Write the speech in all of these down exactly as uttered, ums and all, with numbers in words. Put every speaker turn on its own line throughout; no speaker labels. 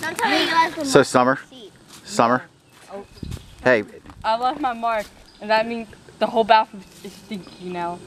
Don't tell me you left the
So Summer, Summer,
Oh.
hey.
I left my mark, and that means the whole bathroom is stinky now.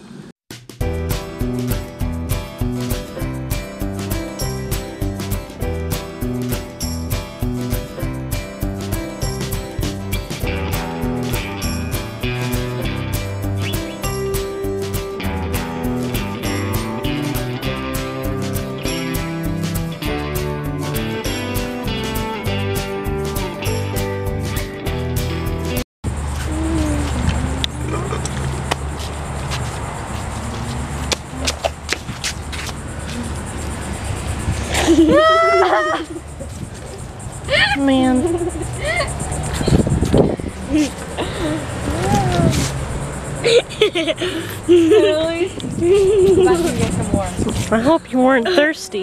Man.
Really? I can get some more.
I hope you weren't thirsty.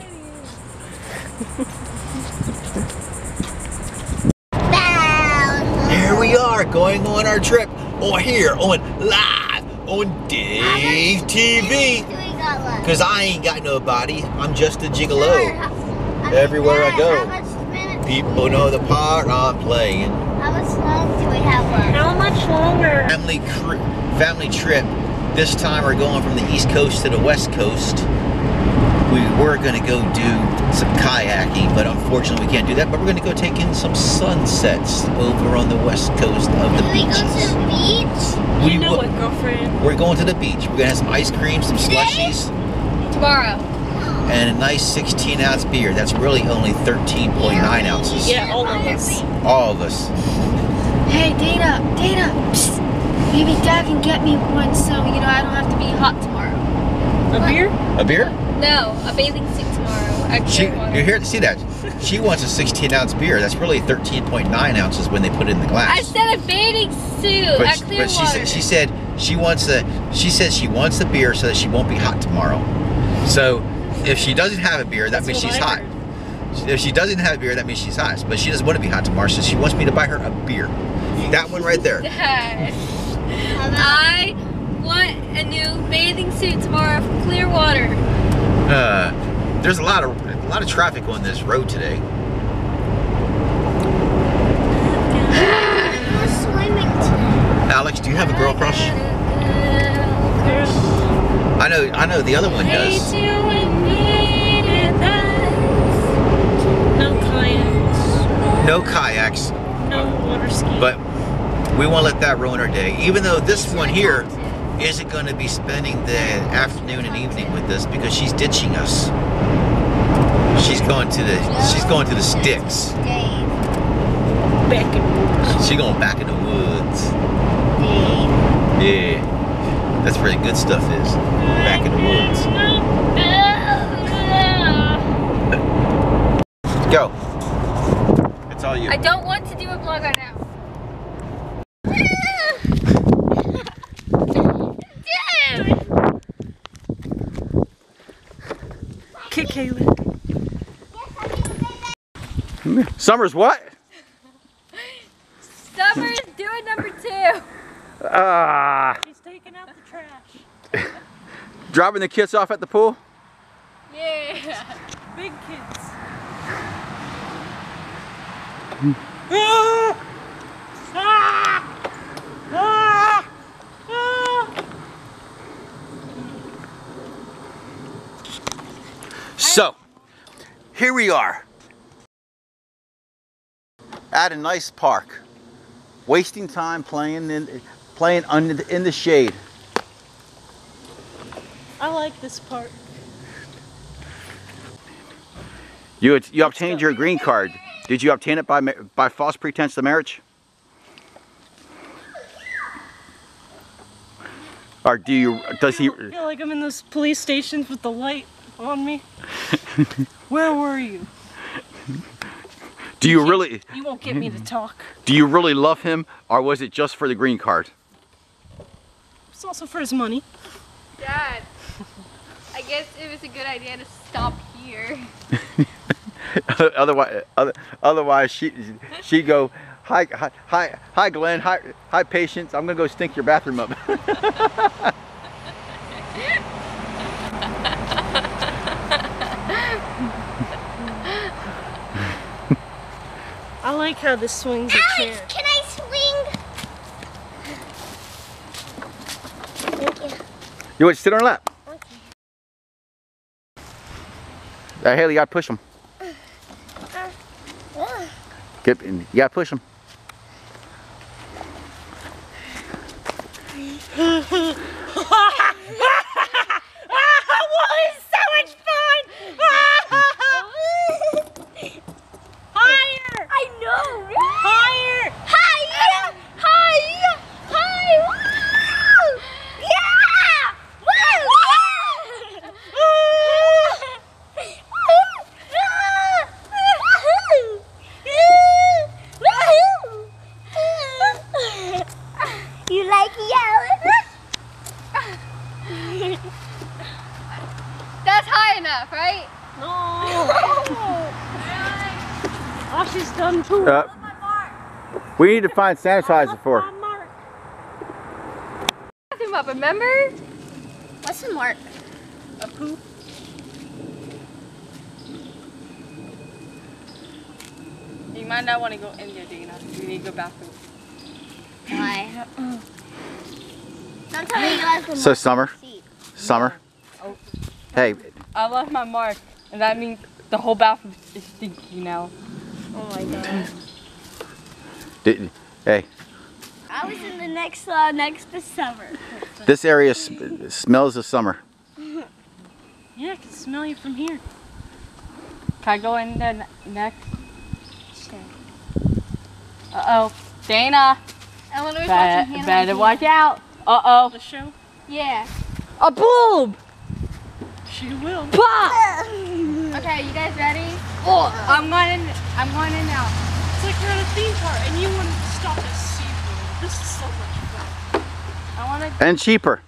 Here we are going on our trip on here on live on Dave T V. Cause I ain't got nobody. I'm just a gigolo. Everywhere I go, people know the part I'm playing.
How much longer do we have left?
How much longer?
Family cr family trip. This time we're going from the East Coast to the West Coast. We were gonna go do some kayaking, but unfortunately we can't do that. But we're gonna go take in some sunsets over on the West Coast of the
Can we go
beaches.
to the beach?
You know
will-
what, girlfriend?
We're going to the beach. We're gonna have some ice cream, some slushies,
Tomorrow.
and a nice sixteen ounce beer. That's really only thirteen point nine ounces.
Yeah, all of us.
All of us.
Hey, Dana, Dana, psst. Maybe Dad can get me one so, you know, I don't have to be hot tomorrow.
A beer?
A beer?
No, a bathing suit tomorrow.
She,
Actually,
you're here to see that. She wants a sixteen ounce beer. That's really thirteen point nine ounces when they put it in the glass.
I said a bathing suit
but,
at Clearwater.
but she said she said she wants the she said she wants the beer so that she won't be hot tomorrow. So if she doesn't have a beer, that
That's
means
what
she's
I
hot.
heard.
If she doesn't have a beer, that means she's hot. But she doesn't want to be hot tomorrow, so she wants me to buy her a beer. That one right there.
Dad, I want a new bathing suit tomorrow from Clearwater.
Uh, there's a lot of a lot of traffic on this road today.
We're swimming today.
Alex, do you have a girl crush? I know, I know the other one does.
No kayaks.
No kayaks,
No water ski.
but we won't let that ruin our day. Even though this one here isn't going to be spending the afternoon and evening with us because she's ditching us. She's going to the she's going to the sticks.
Dave.
back in the woods.
She's going back in the woods.
Dave.
Yeah, that's where the good stuff is. Back in the woods. Go. It's all you.
I don't want to do a vlog right now.
Kick Haley.
Summer's what?
Summer's doing number two.
Ah.
He's taking out the trash.
Dropping the kids off at the pool?
Yeah.
Big kids.
So, here we are at a nice park, wasting time playing in playing under the, in the shade.
I like this part.
You you obtained your green card. Did you obtain it by ma- by false pretense of marriage? Or do you? Does he?
I feel like I'm in those police stations with the light on me. Where were you?
Do you really?
You won't get me to talk.
Do you really love him, or was it just for the green card?
It's also for his money.
Dad, I guess it was a good idea to stop here.
otherwise, other, otherwise she she'd go, hi, hi, hi, hi, Glenn, hi, hi, Patience. I'm gonna go stink your bathroom up.
I like how this swings a chair.
Alex, can I swing? Thank you.
You want to sit on her lap?
Okay.
Uh, Haley, you gotta push them.
Uh, uh.
Get, you gotta push them.
You like yelling?
That's high enough, right?
No. Oh, she's done too.
Uh, we need to find sanitizer for her.
Bathroom up, remember?
What's the mark?
A poop.
You might not want to go in there, Dana. You need to go bathroom.
Why? Don't tell me you like the
So
mark.
Summer,
Seat.
Summer.
Oh.
Hey,
I left my mark, and that means the whole bathroom is stinky now.
Oh my god.
did, hey,
I was in the next uh, next to summer.
this area s smells of summer.
Yeah, I can smell you from here.
Can I go in there ne next? Uh-oh. Dana.
Eleanor's
Be
watching Hannah
better
Montana.
watch out. Uh-oh.
The show.
Yeah.
A bulb!
She will.
Pop!
Okay, you guys ready?
Oh, I'm going in. I'm going in now.
It's like we're at a theme park and you wouldn't stop at SeaWorld. This is so much fun.
I want to.
And cheaper.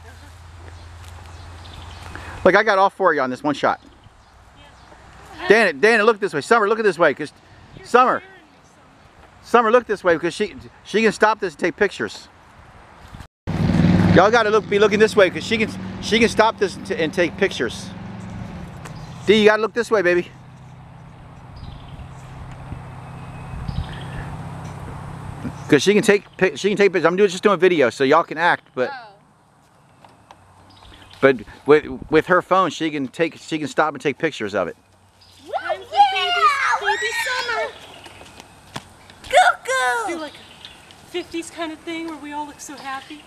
Look, I got all four of you on this one shot. Dana, Dana, look this way. Summer, look at this way, cause Summer, Summer, look this way, because she she can stop this and take pictures. Y'all got to look, be looking this way, because she can she can stop this and, t and take pictures. D, you got to look this way, baby. Because she can take she can take pictures. I'm doing just doing a video, so y'all can act, but.
Oh.
But with with her phone, she can take she can stop and take pictures of it.
Time for baby, baby summer. Cuckoo.
Do like a fifties kind of thing where we all look so happy.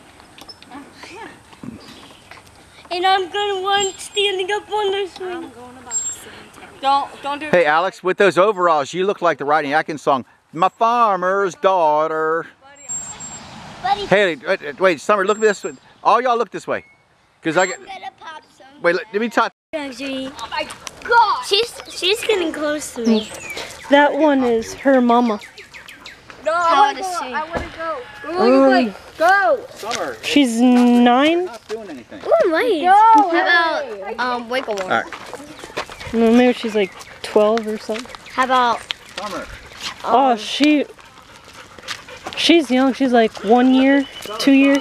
And I'm gonna want standing up on the swing.
I'm going to boxing.
Don't don't do.
Hey Alex, with those overalls, you look like the Rodney Atkins song, "My Farmer's Daughter."
Buddy,
Haley, wait, wait, Summer, look this way. All y'all look this way, cause I
I'm
get.
gonna pop some.
Wait, let me talk.
Actually,
Oh my God!
she's she's getting close to me.
That one is her mama.
No,
I
I want
wanna
to
see.
go. I want to go. We're going to play. Go.
Summer,
She's nine.
not doing anything.
Oh wait.
Go.
How about um wiggle
All
one?
right,
No, maybe she's like twelve or something.
How about
Summer.
Oh, she. She's young. She's like one year, two years.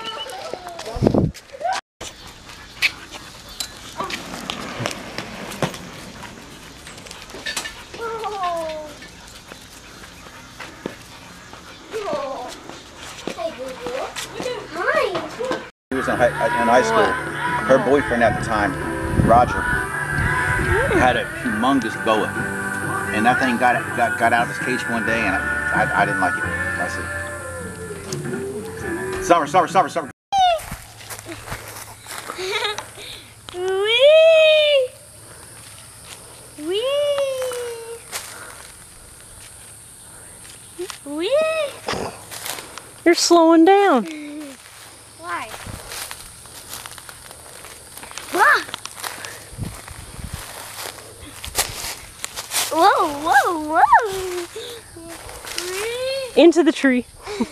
She was in high, in high school. Her boyfriend at the time, Roger, had a humongous boa, and that thing got got got out of his cage one day, and I I, I didn't like it. I said, Summer, Summer, Summer, Summer.
wee wee wee?
You're slowing down.
Why? Ah! Whoa, whoa, whoa!
Into the tree.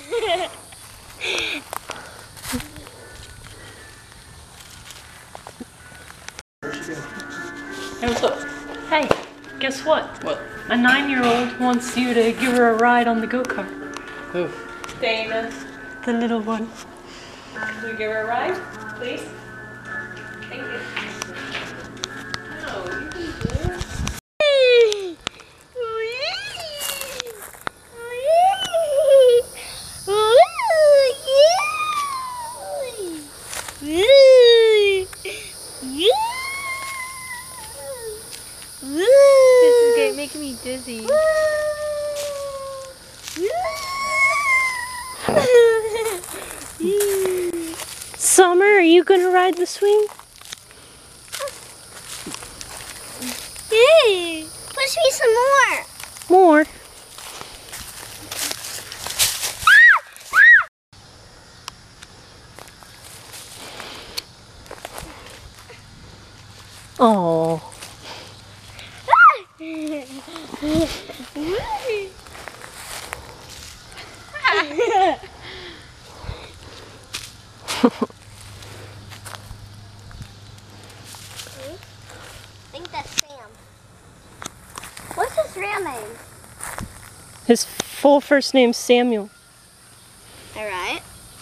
Hey, what's up? Hey, guess what?
What?
A nine-year-old wants you to give her a ride on the go-kart.
Who?
Dana, the little one.
Can we give her a ride, please? Thank you. No, you can do it. see.
Summer, are you gonna ride the swing?
Hey, push me some more.
More. Oh.
I think that's Sam. What's his real name?
His full first name's Samuel.
Alright.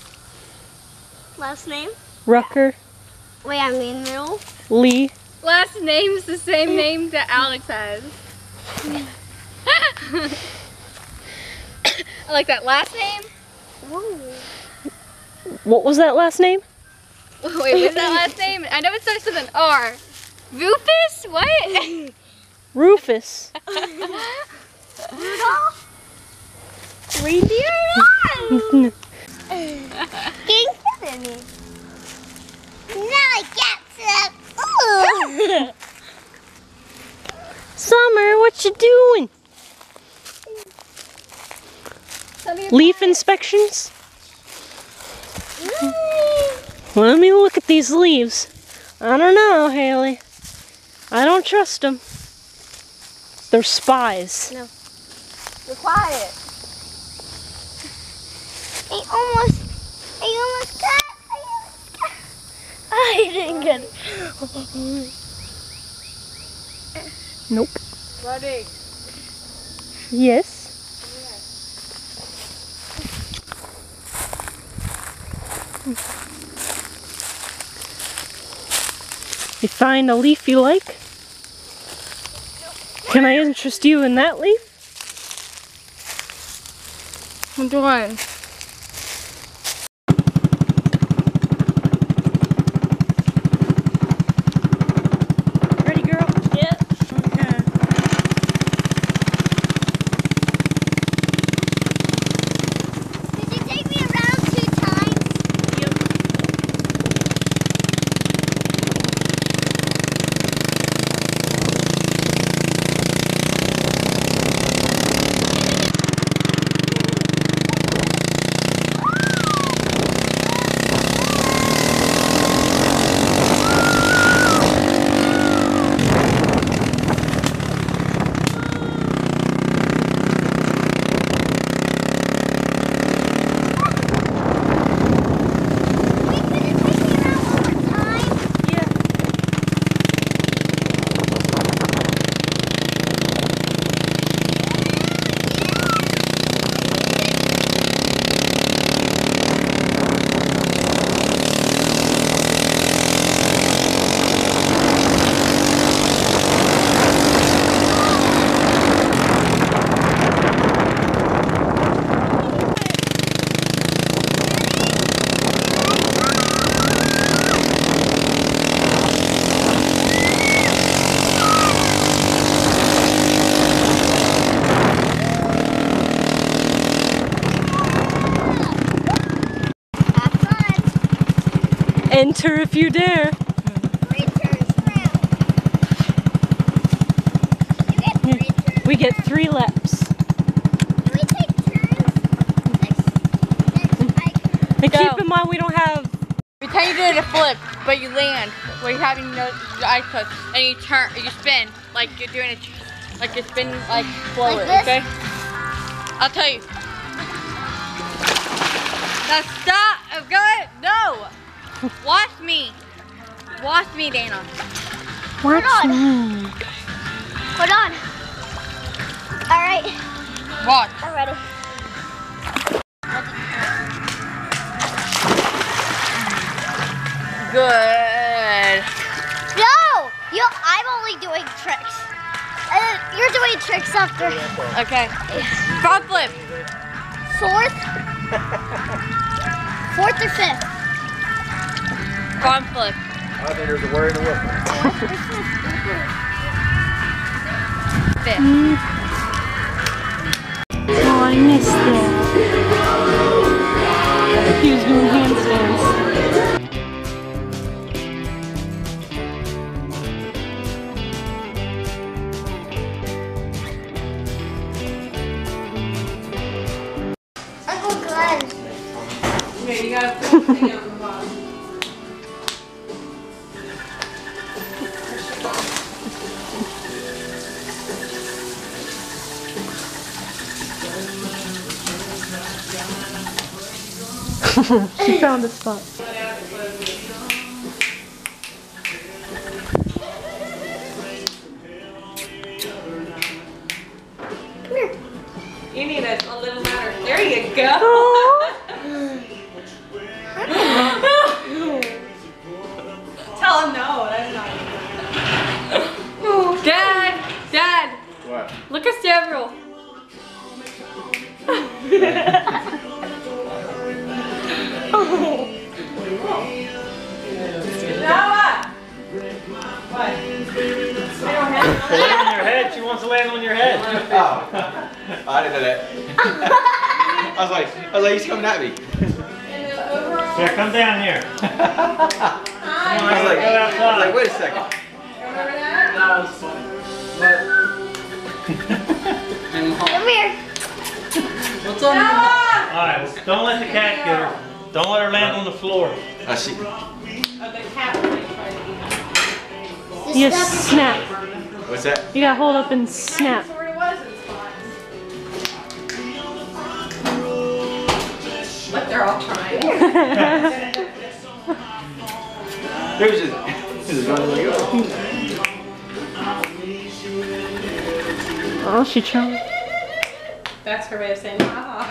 Last name?
Rucker
Wait, I mean middle.
Lee.
Last name's the same name that Alex has. I like that last name.
Whoa.
What was that last name?
Wait, what's that last name? I know it starts with an R. Rufus? What?
Rufus.
Rudolph? Reindeer? Getting seven. Now I get some.
Summer, what you doing? Leaf inspections? Let me look at these leaves. I don't know, Haley. I don't trust them. They're spies.
No. You're quiet. I almost, I almost got, I almost got. I didn't get it.
Nope.
Buddy.
Yes. You find a leaf you like? Can I interest you in that leaf?
I'm doing.
Ready, girl?
Yep.
Okay.
Did you take me around two times?
Enter if you dare. We get three laps. And
Go.
keep in mind we don't have.
Pretend you did a flip, but you land where you're having no your eyes closed, and you turn, you spin like you're doing a, like you're spinning like forward.
Like this?
Okay. I'll tell you. Now stop. Go ahead. No. Watch me. Watch me, Dana.
Watch
on.
me.
Hold on. All right,
Watch.
I'm ready.
Good.
No, you. I'm only doing tricks. Uh, you're doing tricks after
Okay. Front flip.
fourth, fourth or fifth.
Front flip.
I think there's a word in the whoop.
Fifth. Here, you gotta pull the thing out on the bottom.
She found a spot.
You need a, a little ladder. There you go. Tell him no. That's not. Dad, Dad.
What?
Look at several. Noah. What?
Land on your head. She wants to land on your head.
Oh, I didn't know that. I was like, I was like, he's coming at me.
Here, come down here. Come on,
I was like,
go
I was
outside.
like, wait a second.
Remember that?
That was funny.
Come here.
What's on your All right, well, don't let the cat get her. Don't let her land on the floor.
I see.
Oh, the cat was like trying to eat.
You snap.
What's that?
You gotta hold up and snap.
That's where he was in spots. Look, they're all trying.
There's just, this is running like, oh.
Oh, she tried.
That's her way of saying, ah.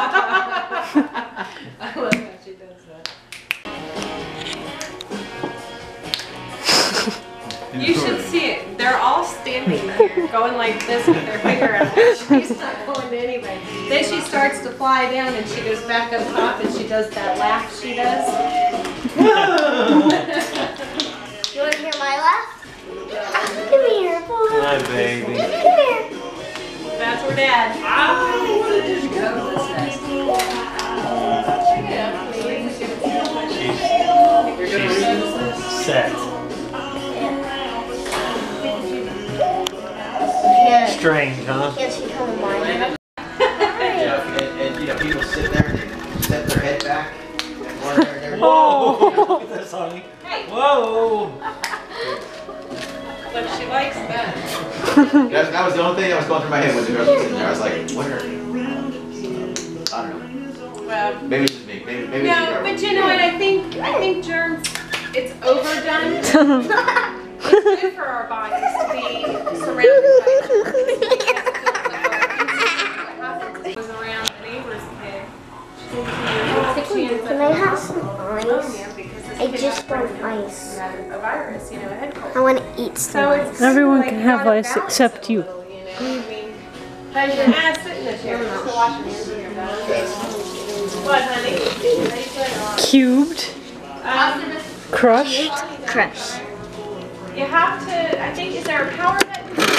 I love how she does that. You should see it. They're all standing there, going like this with their finger out. She's not going to anybody. Then she starts to fly down and she goes back up top and she does that laugh she does.
You want to hear my laugh? Come here, boy.
Hi, baby.
Come here.
That's where Dad. Ah,
She's set.
Yeah.
Strange, huh?
Can't she come in mine?
Yeah, and, and you know, people sit there and they set their head back. And one there and there.
Whoa! Look at this, honey. Whoa!
but she likes that.
That, that was the only thing that was going through my head when the girls were sitting there. I was like, what are, I don't know.
Well,
Maybe it's just me. Maybe, maybe
no,
it's the
but you know what? I think I think germs. It's overdone. It's good for our bodies to be surrounded by germs. Was around a neighbor's kid. She ends
Can I
up
have some
pneumonia
ice?
because this
I
kid
just
got
want ice.
a virus, you know, a head cold.
I want to eat
So
some.
it's
Everyone
like
can
you
have
gotta
ice
balance
except
it a
you.
little, you know? I mean, how's your ass sitting this year? Just to wash your hands with your nose. What, honey?
Cubed,
Um,
crushed.
Crush.
you have to, I think, is there a power button?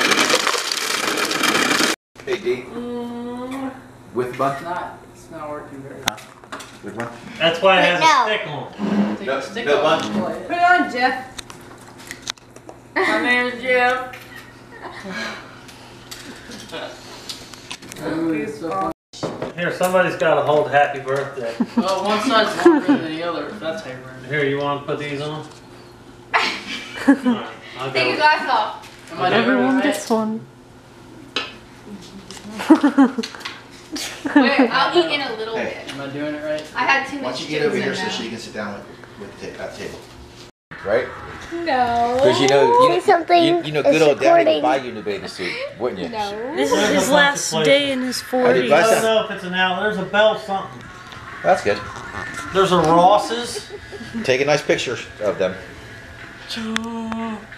Hey, D.
Mm,
With button?
Not, it's not working very well.
With one?
That's why it has
No.
a stick on.
Take
No,
the stick
no
off
button.
and play
put
it.
it on, Jeff. My name's Jeff.
Ooh, it's so fun.
Here, somebody's got to hold happy birthday.
Well, one side's longer than the other, if that's how you run it.
Here, you want to put these on? Alright, I'll
Take your
go.
glasses off.
Am I doing
Everyone
it right?
gets one.
Wait, I'll eat in a little
Hey.
bit.
Am I doing it right?
I had too
Why
much
don't you get over
chicken
here
in
so
that.
she can sit down with, with the ta- at the table? Right?
No.
Because you know,
Say something.
you, you know,
It's
good old daddy would
recording.
buy you a new bathing suit, wouldn't you?
No.
This
There's
is
a
his
bunch
last
of
day in his
I
forties.
did
I
buy
don't
some.
know if it's an L. There's a Bell something.
That's good.
There's a Ross's.
Take a nice picture of them.